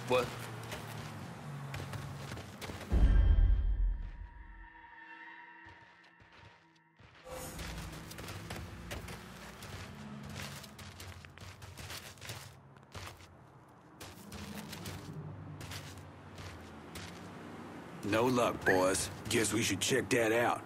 What? No luck, boys. Guess we should check that out.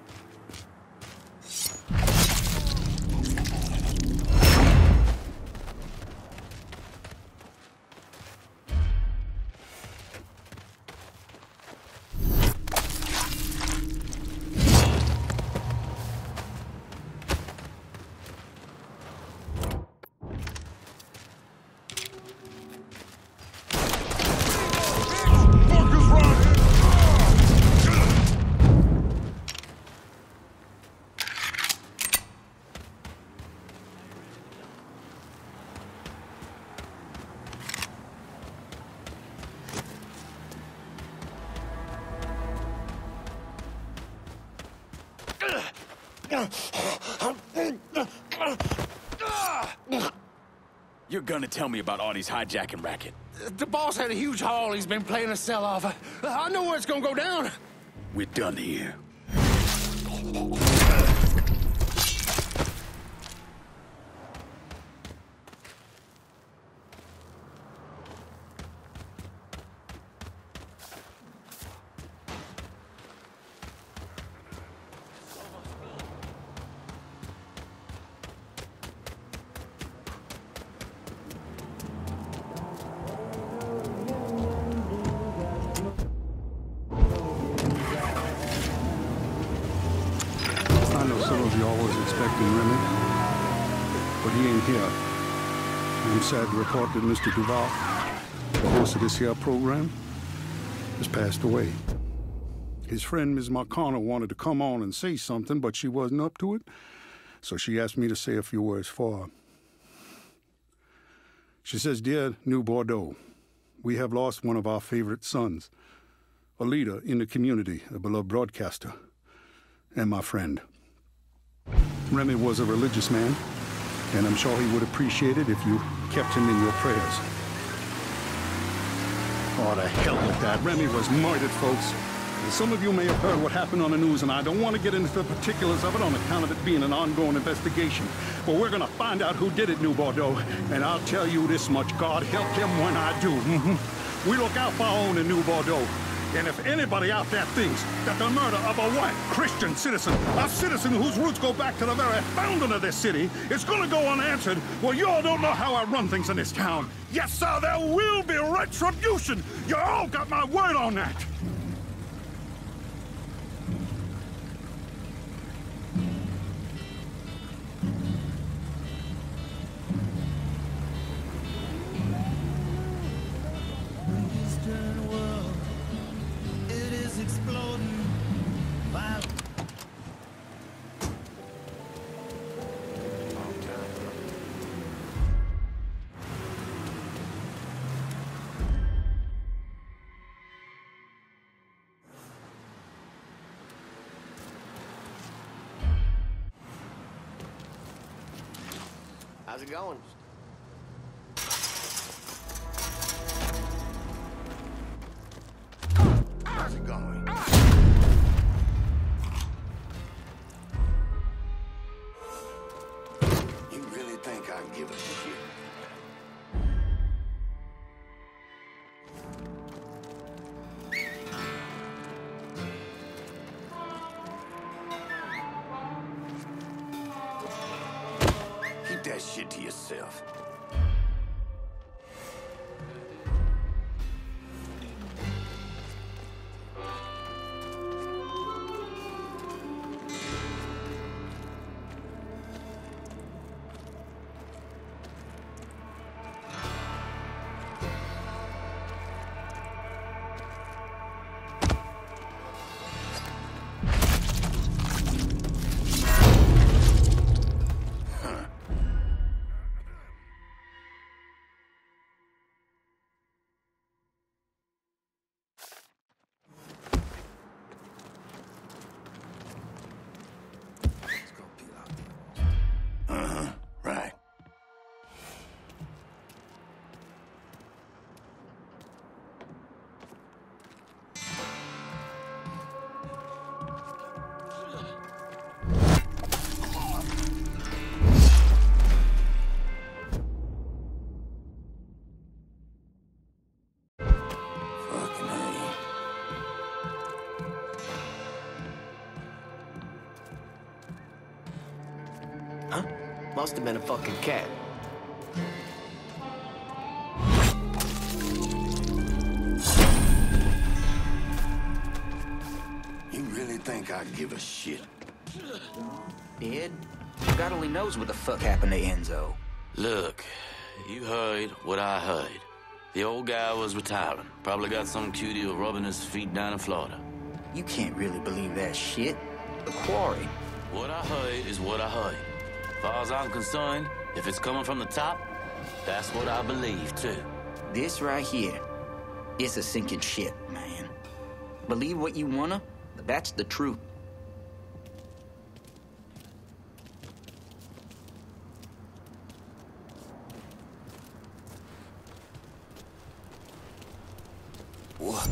You're gonna tell me about Artie's hijacking racket. The boss had a huge haul he's been playing a sell-off. I know where it's gonna go down. We're done here. I know some of y'all was expecting Remy, but he ain't here. I'm sad to report that Mr. Duval, the host of this here program, has passed away. His friend, Ms. Marcano, wanted to come on and say something, but she wasn't up to it, so she asked me to say a few words for her. She says, "Dear New Bordeaux, we have lost one of our favorite sons, a leader in the community, a beloved broadcaster, and my friend. Remy was a religious man, and I'm sure he would appreciate it if you kept him in your prayers." Oh, the hell with that. Remy was murdered, folks. And some of you may have heard what happened on the news, and I don't want to get into the particulars of it on account of it being an ongoing investigation. But we're going to find out who did it, New Bordeaux. And I'll tell you this much, God help him when I do. We look out for our own in New Bordeaux. And if anybody out there thinks that the murder of a white Christian citizen, a citizen whose roots go back to the very founding of this city, is gonna go unanswered, well, you all don't know how I run things in this town. Yes, sir, there will be retribution. You all got my word on that. How's it going? How's it going? You really think I can give it to you? Keep that shit to yourself. Must have been a fucking cat. You really think I give a shit? Ed, God only knows what the fuck happened to Enzo. Look, you heard what I heard. The old guy was retiring. Probably got some cutie rubbing his feet down in Florida. You can't really believe that shit. The quarry. What I heard is what I heard. As far as I'm concerned, if it's coming from the top, that's what I believe, too. This right here, it's a sinking ship, man. Believe what you wanna, but that's the truth. What?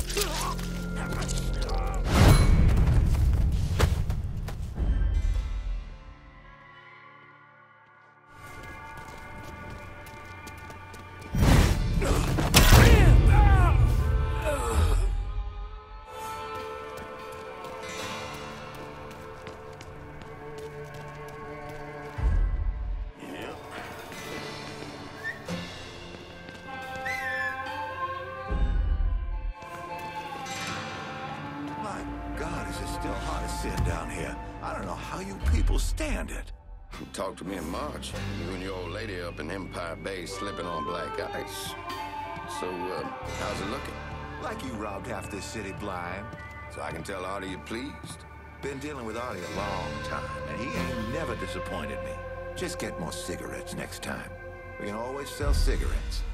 Still hot as sin down here. I don't know how you people stand it. Talk to me in March. You and your old lady up in Empire Bay slipping on black ice. So, how's it looking? Like you robbed half this city blind. So I can tell Artie you're pleased? Been dealing with Artie a long time, and he ain't never disappointed me. Just get more cigarettes next time. We can always sell cigarettes.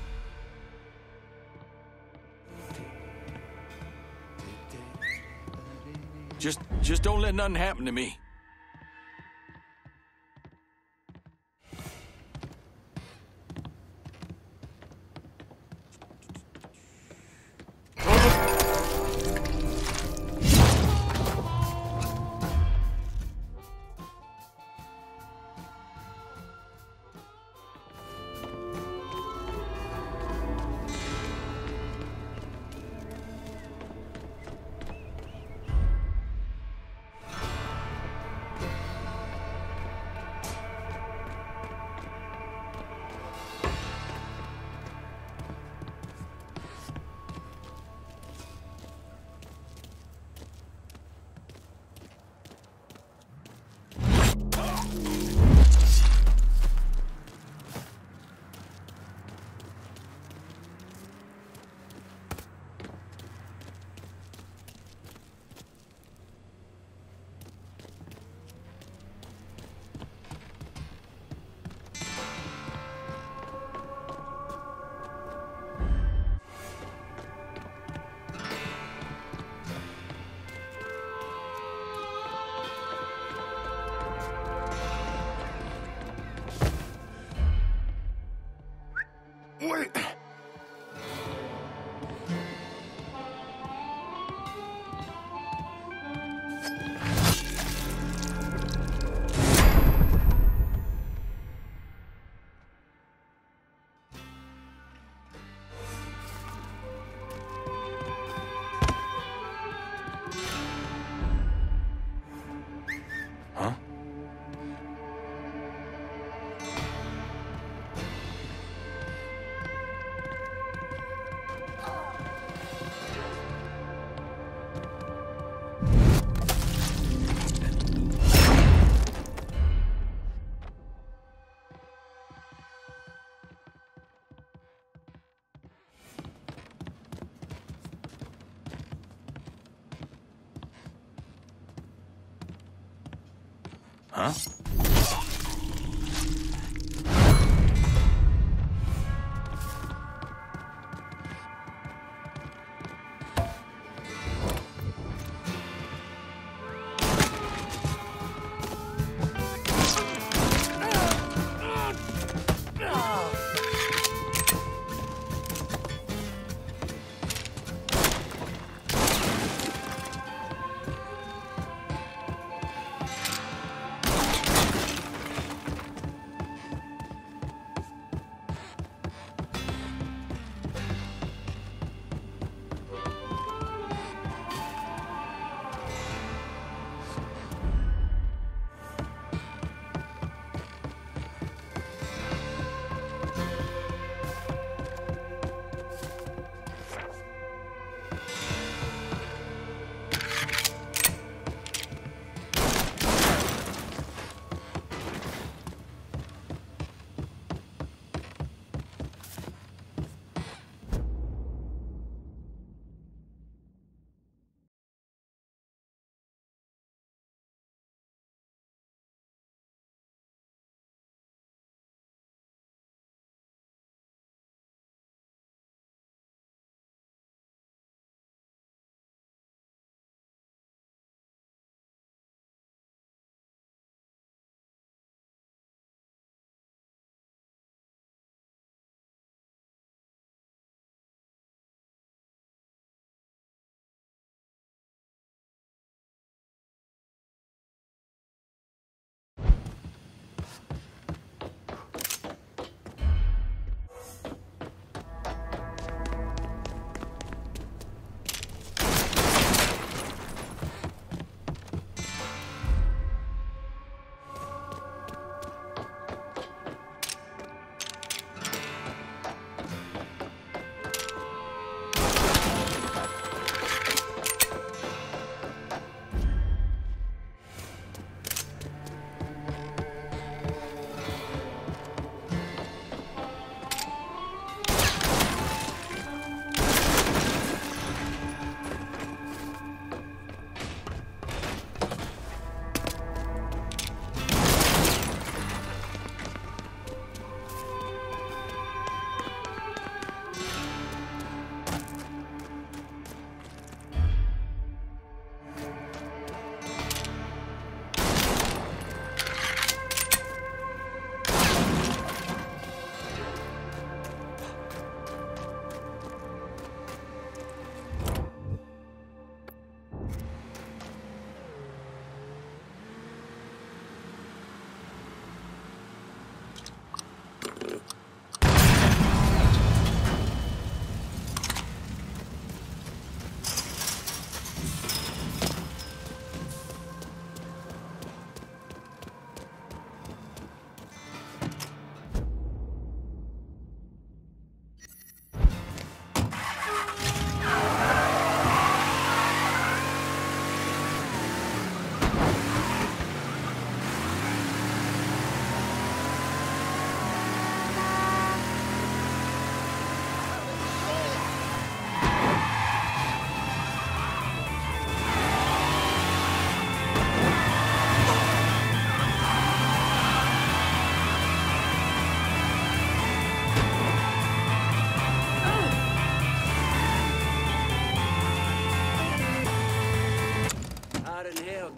Just don't let nothing happen to me. Wait! Huh? Huh?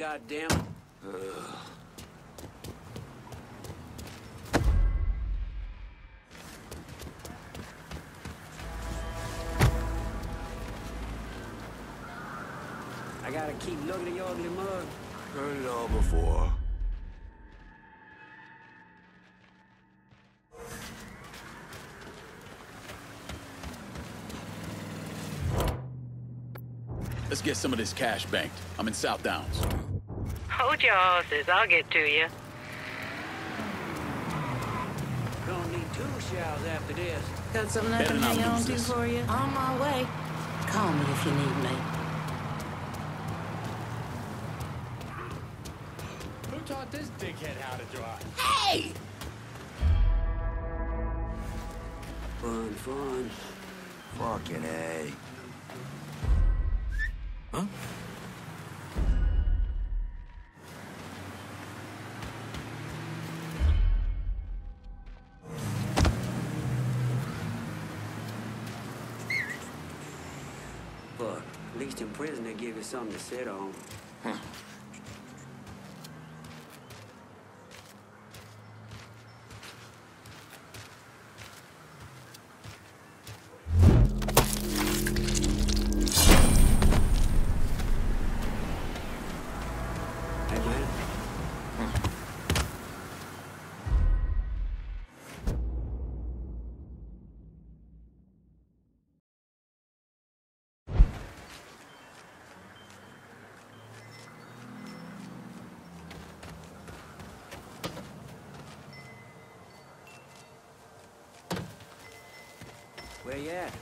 goddammit. I gotta keep looking at your ugly mug. Heard it all before. Let's get some of this cash banked. I'm in South Downs. Hold your horses. I'll get to you. Gonna need 2 showers after this. Got something I Better can not hang on lose to this. for you? On my way. Call me if you need me. Who taught this dickhead how to drive? Hey! Fun. Fucking A. Huh? But at least in prison they give you something to sit on. Hey, man. Where you at?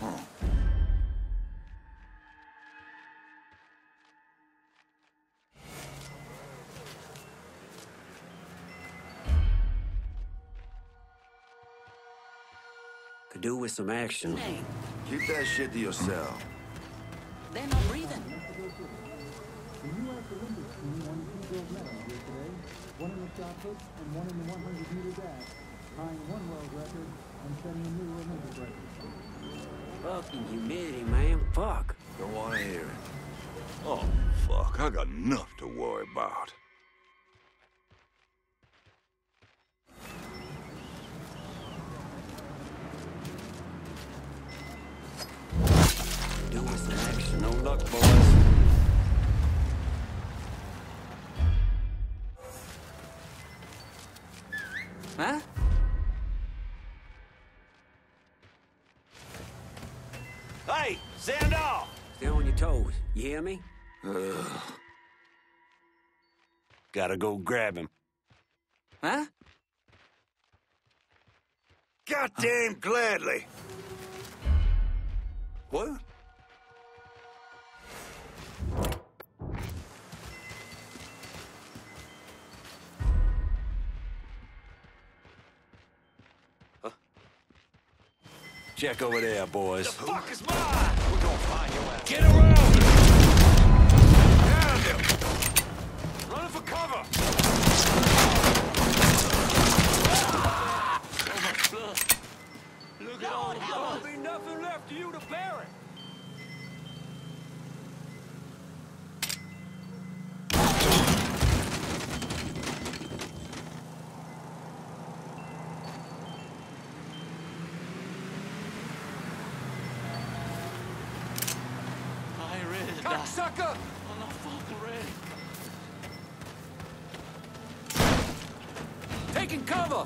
Could do with some action. Hey, Keep that shit to yourself. they're not breathing. The U.S. Olympic team won 2 gold medals here today, 1 in the shot put and 1 in the 100-meter dash, tying 1 world record and setting a new Olympic record. Fucking humidity, man. Fuck. Don't want to hear it. Oh, fuck. I got enough to worry about. Do with some action. No luck, boys. Huh? Hey, stand off! Stay on your toes. You hear me? Gotta go grab him. Huh? Goddamn gladly. What? Check over there, boys. The fuck is mine? We're gonna find your ass. Get around! Down him! Running for cover! Look at all the blood. There'll be nothing left of you to bury. Cocksucker! I'm not fucking ready. Taking cover.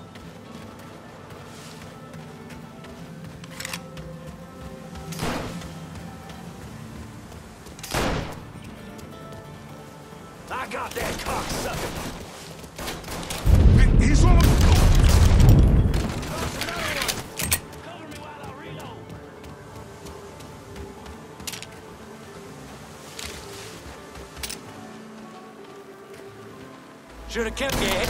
I got that cocksucker! He's on! Cover me while I reload! Should have kept your head.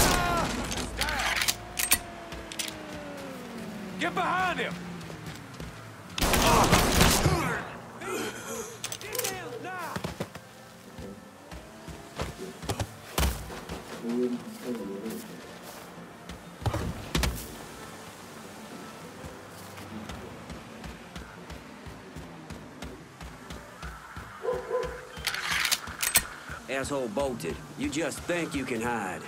Get behind him! Get down now. Asshole bolted. You just think you can hide.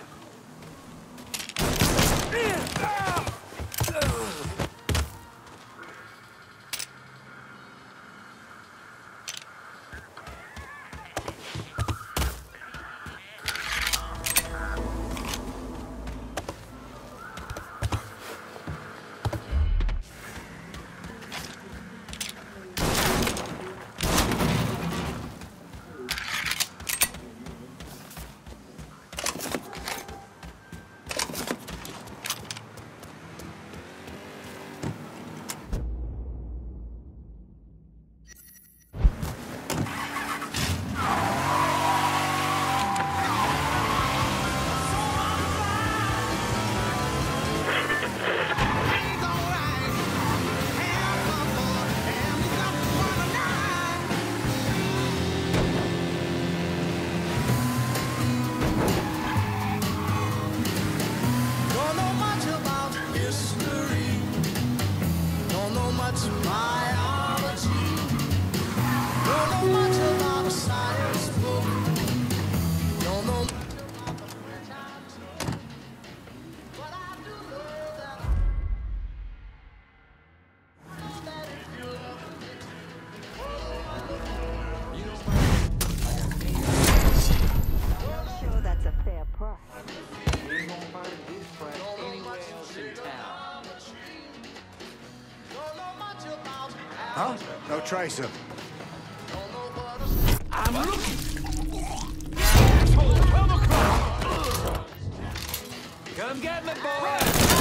Huh? No tracer. I'm looking! Asshole, come across! Come get me, boy!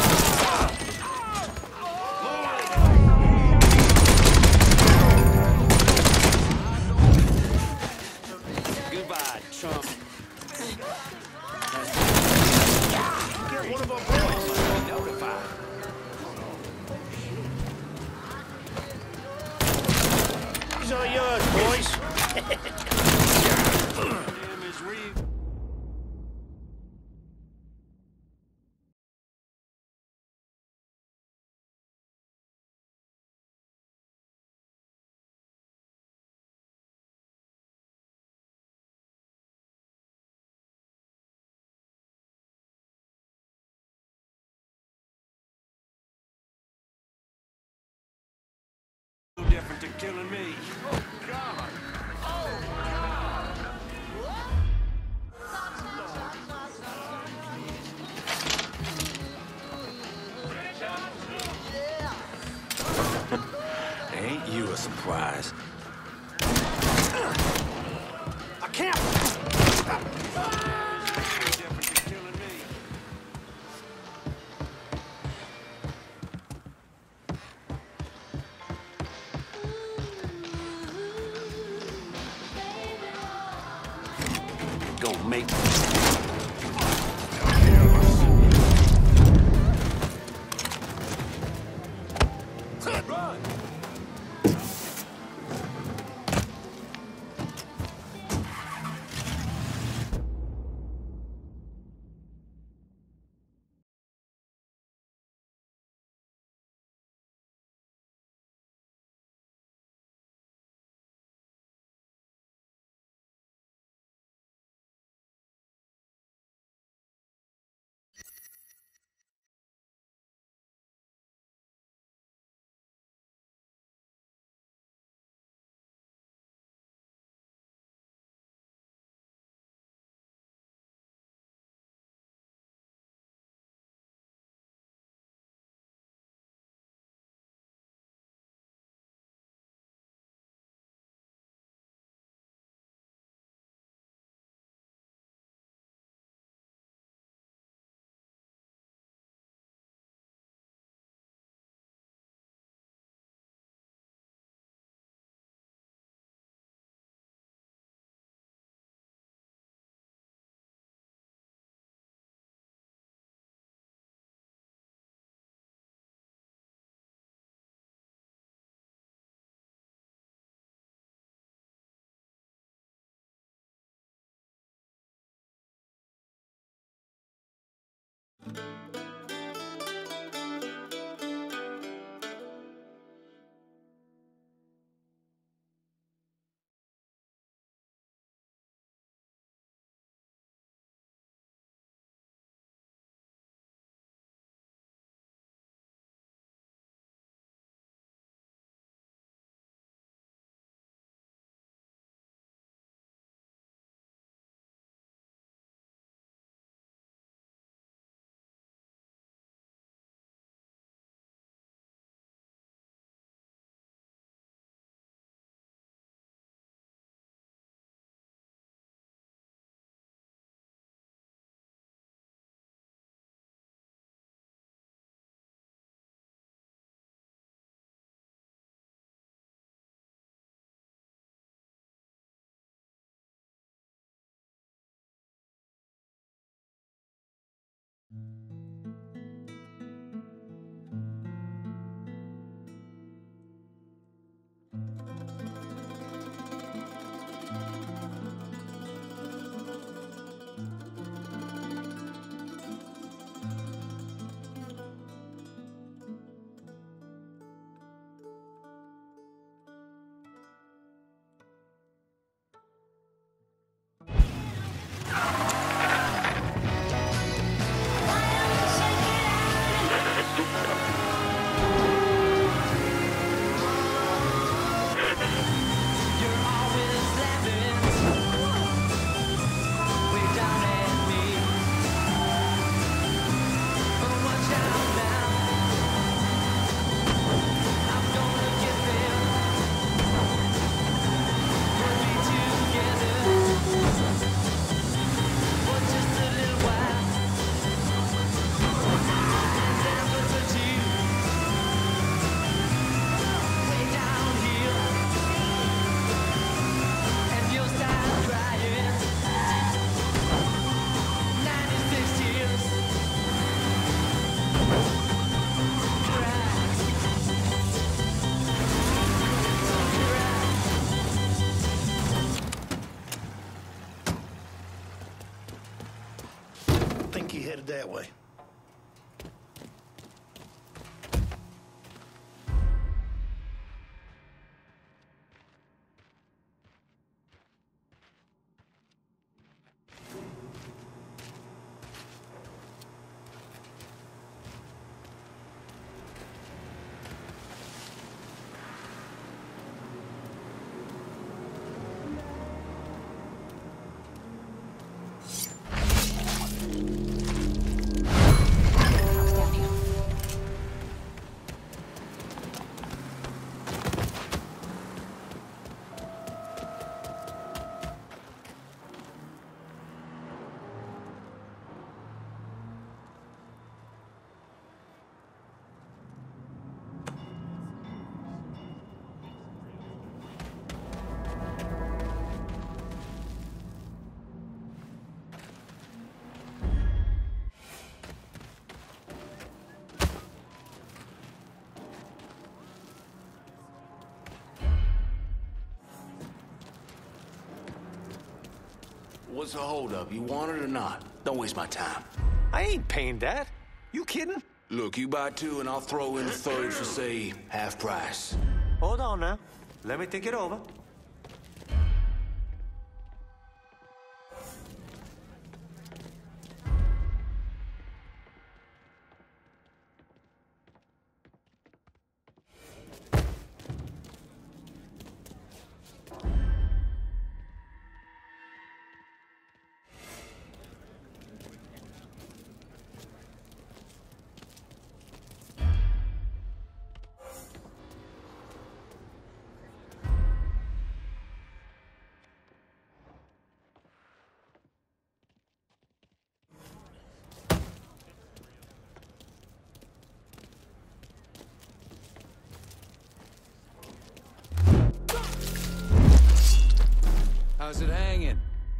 Goodbye, chump. Get one of our boys! Notified. These are yours, boys. Damn is Reeve. No different than killing me. Oh, God. Ain't you a surprise? I can't! Gonna make way. What's the holdup? You want it or not? Don't waste my time. I ain't paying that. You kidding? Look, you buy two and I'll throw in a third for, say, half price. Hold on now. Let me think it over. How's it hanging?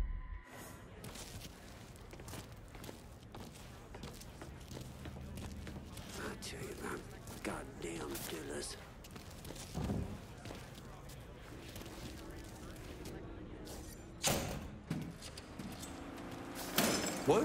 I tell you, man, goddamn dealers. What?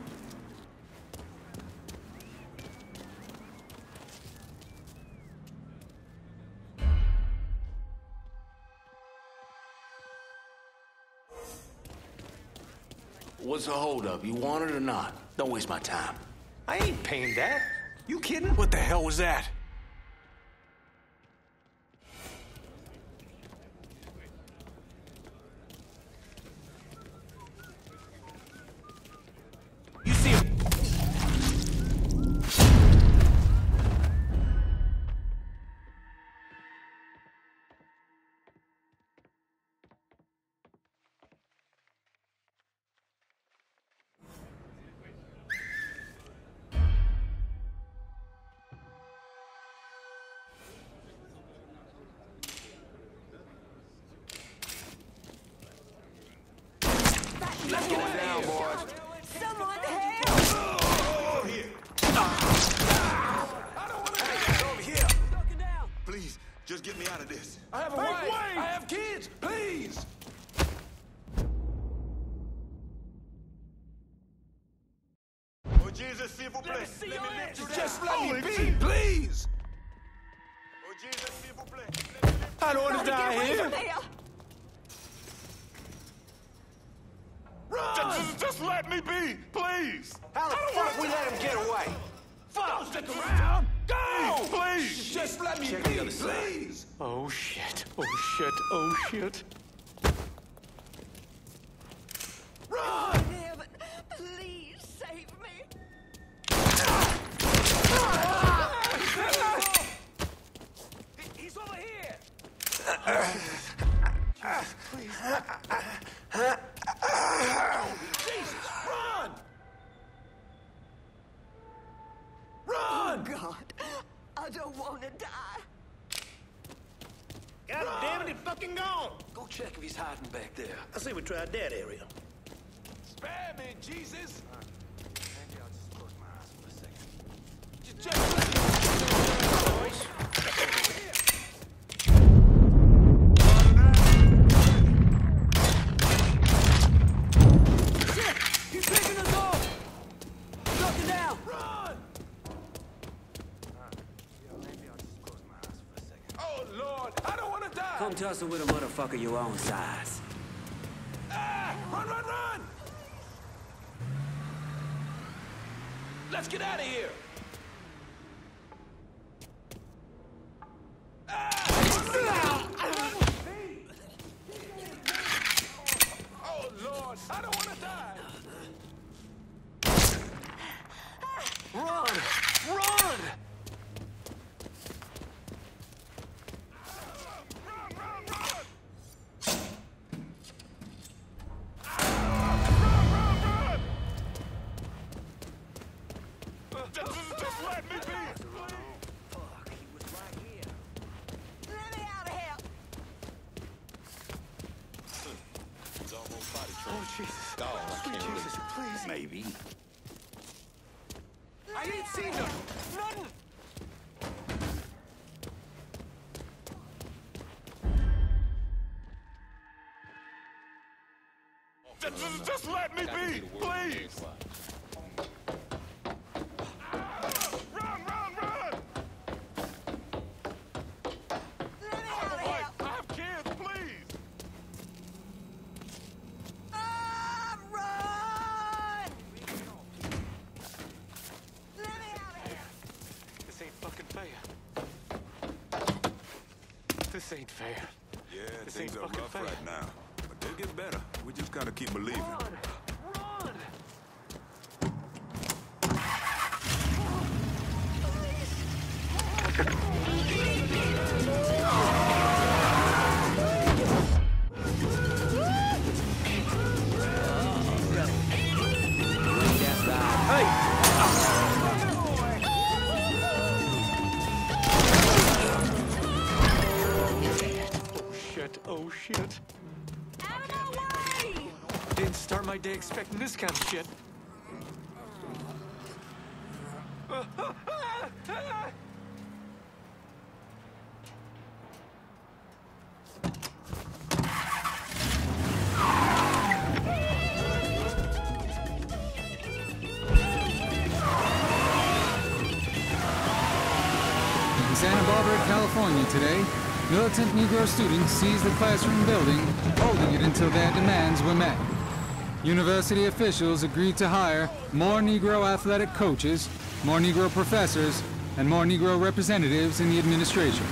What's the holdup? You want it or not? Don't waste my time. I ain't paying that. You kidding? What the hell was that? You see him? Let's get it down, boys. Someone help! Over here. I don't want to get over here. Please, just get me out of this. I have a wife. I have kids. Please. Oh, Jesus, s'il vous plaît. Let me lift you down. Just let me be, please. Oh, Jesus, s'il vous plaît. I don't want to die here. Just let me be, please. How the fuck we let him get away? Don't stick around. Go. Please. Just let me be, please. Oh shit. Oh shit. Oh shit. Run. Heaven, please save me. He's over here. Please. Jesus, run! Run! God, I don't want to die. God damn it, he's fucking gone. Go check if he's hiding back there. I say we tried that area. Spare me, Jesus! Maybe I'll just close my eyes for a second. Just let me... boys. Shit! He's picking us off! Looking down! Lord, I don't want to die! Come tussle with a motherfucker your own size. Ah! Run, run, run! Let's get out of here! Oh, Lord, I don't want to die! Run! Run! Just let me be! Fuck, he was right here. Let me out of here! He's almost body trained. Oh, Jesus. Oh, I can't Jesus, please. Maybe. I ain't seen them. Nothing. Just let me be, please! Run, run, run! Let me out of here! I have kids, please! Run! Let me out of here! This ain't fucking fair. This ain't fair. Yeah, This things ain't are fucking rough fair. right now. But they'll get better. We just gotta keep believing. Run! Run! Oh shit. Out of my way! Didn't start my day expecting this kind of shit. In Santa Barbara, California today, militant Negro students seized the classroom building, holding it until their demands were met. University officials agreed to hire more Negro athletic coaches, more Negro professors, and more Negro representatives in the administration.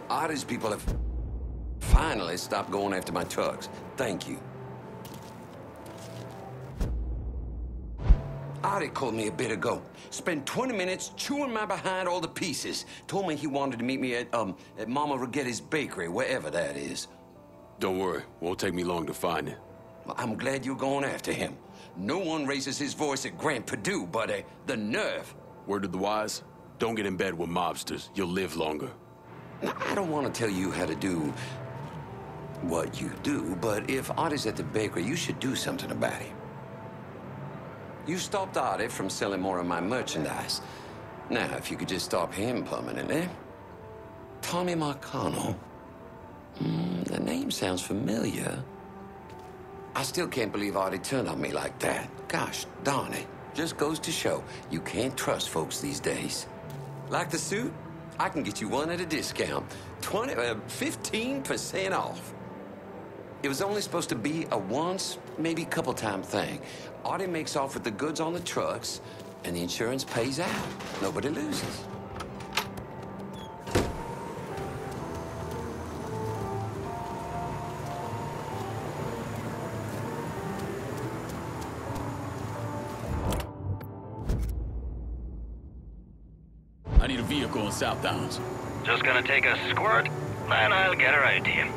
Artie's people have finally stopped going after my trucks. Thank you. Artie called me a bit ago. Spent 20 minutes chewing my behind all the pieces. Told me he wanted to meet me at Mama Righetti's bakery, wherever that is. Don't worry. Won't take me long to find it. Well, I'm glad you're going after him. No one raises his voice at Grant Perdue, but the nerve. Word of the wise? Don't get in bed with mobsters. You'll live longer. Now, I don't want to tell you how to do what you do, but if Artie's at the bakery, you should do something about him. You stopped Artie from selling more of my merchandise. Now, if you could just stop him permanently. Tommy Marcano. The name sounds familiar. I still can't believe Artie turned on me like that. Gosh darn it. Just goes to show you can't trust folks these days. Like the suit? I can get you one at a discount. 15% off. It was only supposed to be a once, maybe couple time thing. Artie makes off with the goods on the trucks, and the insurance pays out. Nobody loses. I need a vehicle in South Downs. Just gonna take a squirt, and I'll get her out to you.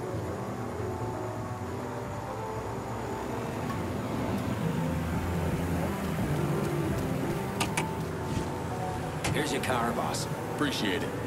Here's your car, boss. Appreciate it.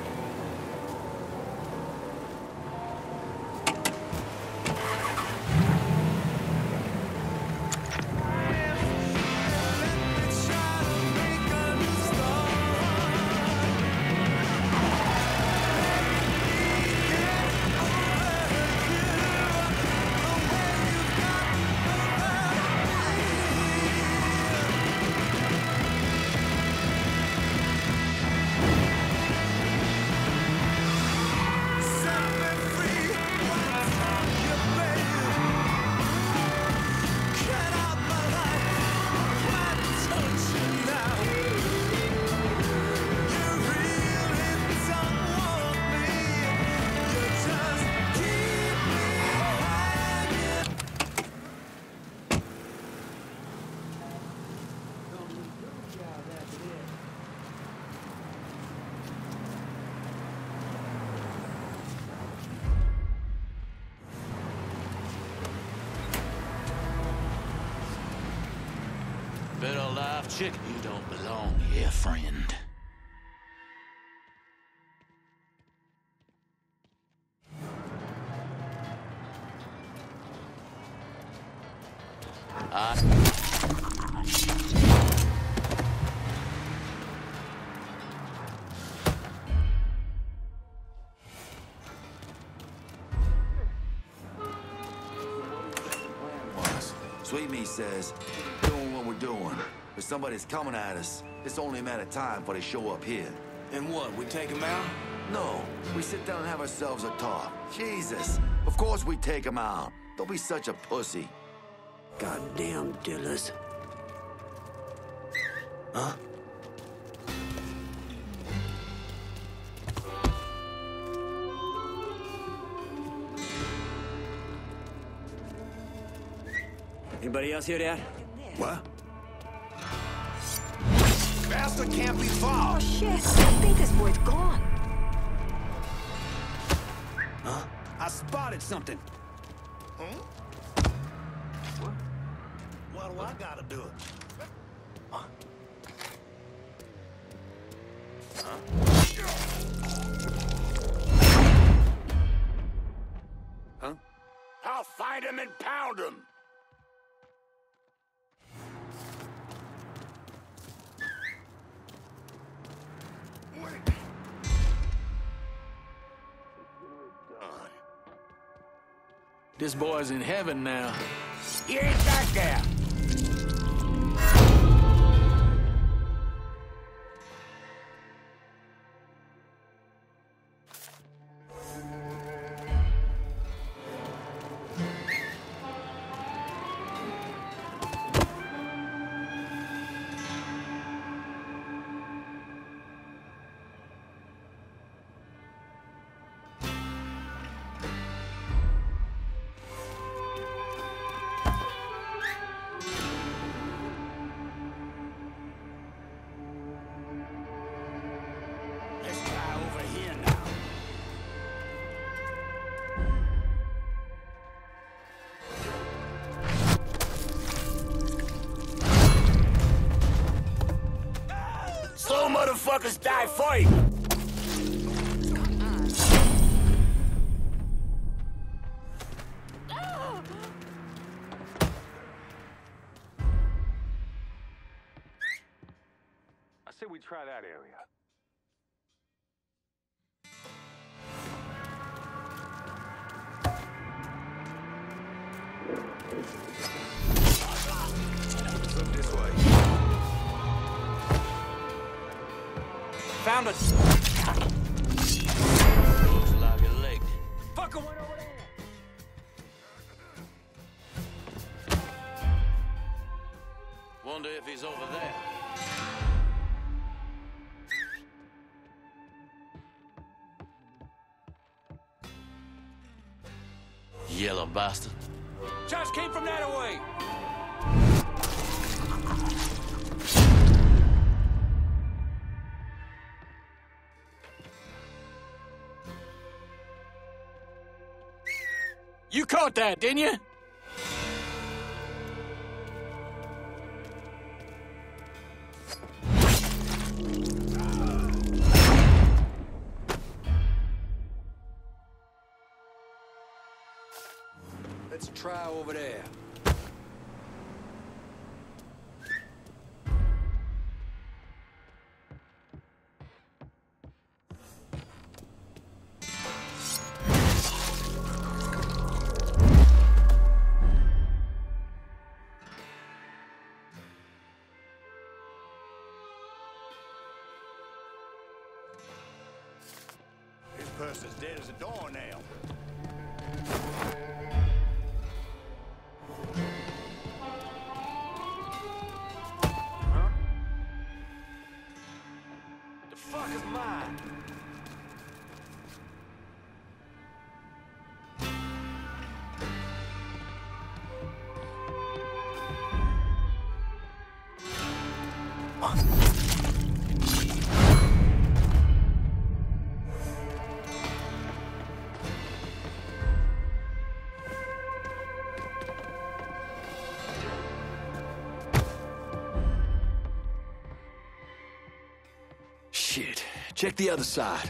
Better live chicken. You don't belong here, friend. Sweet Meat says, doing what we're doing. If somebody's coming at us, it's only a matter of time before they show up here. And what, we take them out? No, we sit down and have ourselves a talk. Jesus, of course we take them out. Don't be such a pussy. Goddamn Dillas. Huh? Anybody else hear that? What? Bastard can't be far. Oh, shit. I think this boy's gone. Huh? I spotted something. What do I gotta do? Huh? I'll find him and pound him. This boy's in heaven now. He ain't back there. motherfuckers die fighting! I say we try that area. Look this way. Found it. Looks like a leg. Fucker went over there. Wonder if he's over there. Yellow bastard. Shots came from that away. You caught that, didn't you? Let's try over there. This person's dead as a doornail. The fuck is mine? Shit. Check the other side.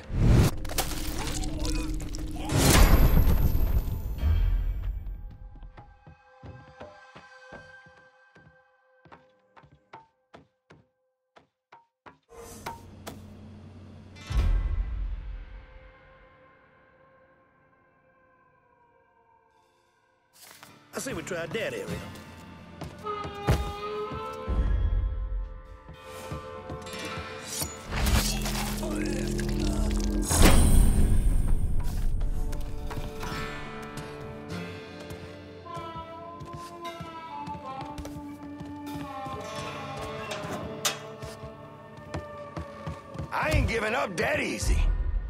I say we try that area. I ain't giving up that easy.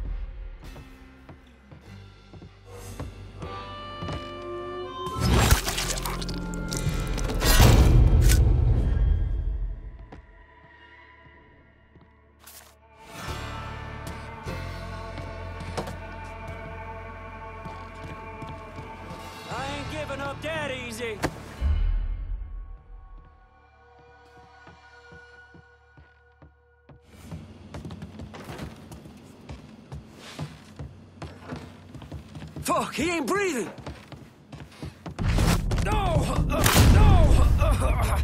I ain't giving up that easy. Fuck, he ain't breathing. No! No!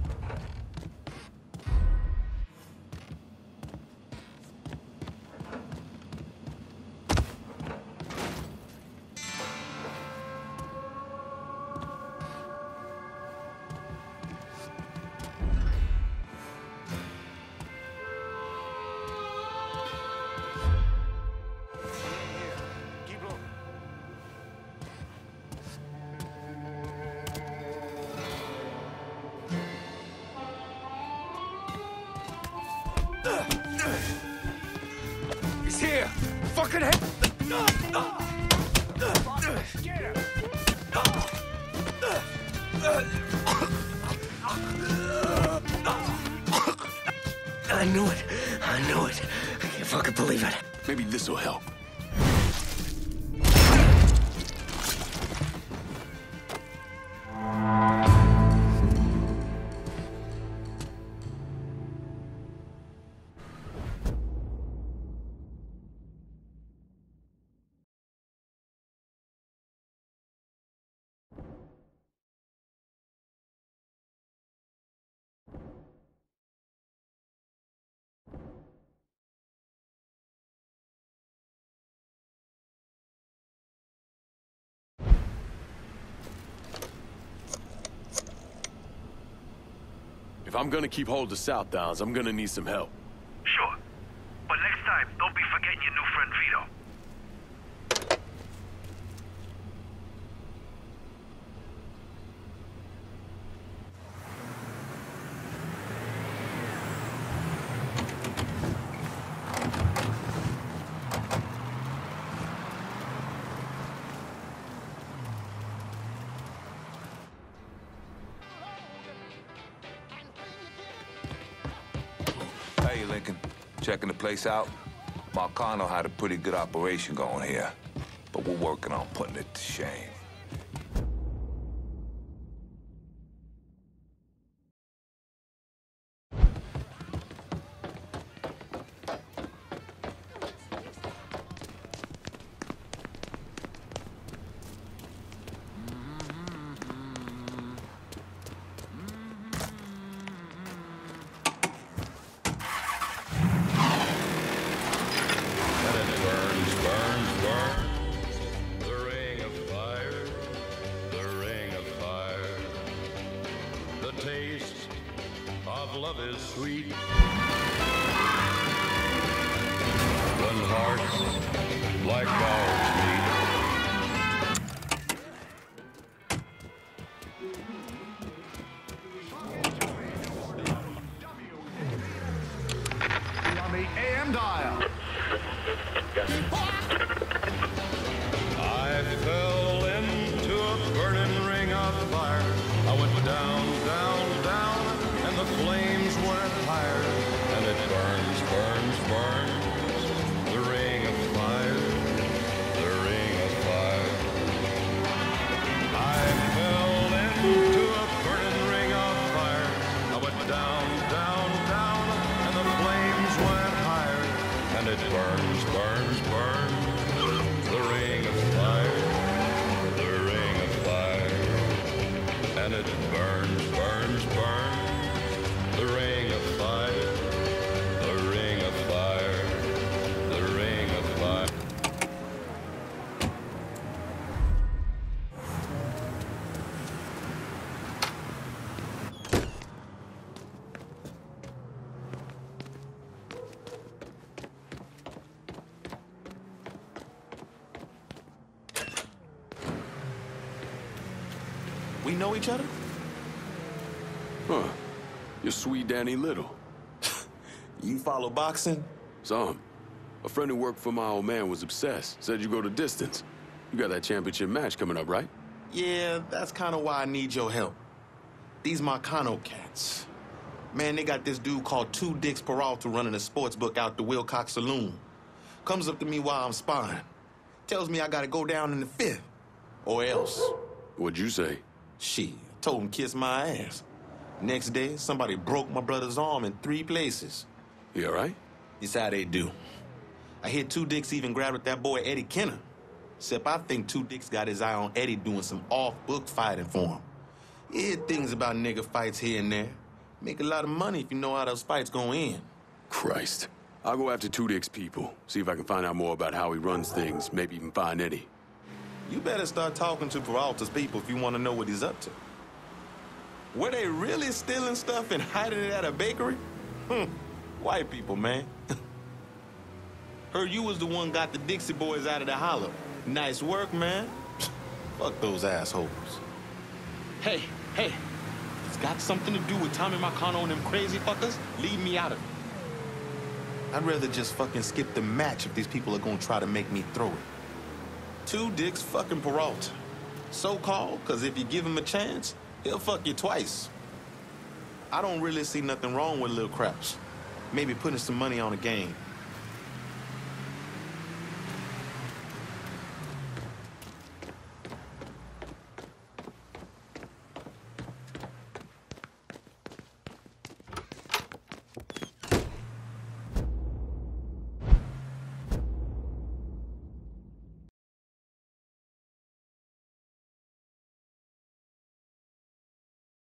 He's here! Fucking hell! Get him! I knew it. I knew it. I can't fucking believe it. Maybe this'll help. If I'm gonna keep hold of South Downs, I'm gonna need some help. Sure. But next time, don't be forgetting your new friend Vito. Hey, Lincoln. Checking the place out? Marcano had a pretty good operation going here, but we're working on putting it to shame. Love is sweet when hearts like ours meet. On the AM dial. I fell into a burning ring of fire. I went down, down, down, and the flames went higher. And it burns, burns, burns, the ring of fire, the ring of fire. I fell into a burning ring of fire. I went down, down, down, and the flames went higher. And it burns, burns, burns, the ring of fire, the ring of fire. And it burns, burns, burns, the ring of fire, the ring of fire, the ring of fire. We know each other? Huh. You're Sweet Danny Little. You follow boxing? Some. A friend who worked for my old man was obsessed. Said you go the distance. You got that championship match coming up, right? Yeah, that's kind of why I need your help. These Marcano cats. Man, they got this dude called Two Dicks Peralta running a sports book out the Wilcox Saloon. Comes up to me while I'm sparring. Tells me I gotta go down in the fifth. Or else. What'd you say? Shit, told him kiss my ass. Next day, somebody broke my brother's arm in 3 places. You all right? It's how they do. I hear Two Dicks even grabbed at that boy Eddie Kenner. Except I think Two Dicks got his eye on Eddie doing some off-book fighting for him. You hear things about nigga fights here and there. Make a lot of money if you know how those fights go in. Christ. I'll go after Two Dicks' people. See if I can find out more about how he runs things. Maybe even find Eddie. You better start talking to Peralta's people if you want to know what he's up to. Were they really stealing stuff and hiding it at a bakery? White people, man. Heard you was the one got the Dixie Boys out of the hollow. Nice work, man. Fuck those assholes. Hey, it's got something to do with Tommy Marcano and them crazy fuckers? Leave me out of it. I'd rather just fucking skip the match if these people are gonna try to make me throw it. Two Dicks fucking Peralta. So-called, because if you give him a chance, he'll fuck you twice. I don't really see nothing wrong with Lil Crouch. Maybe putting some money on a game.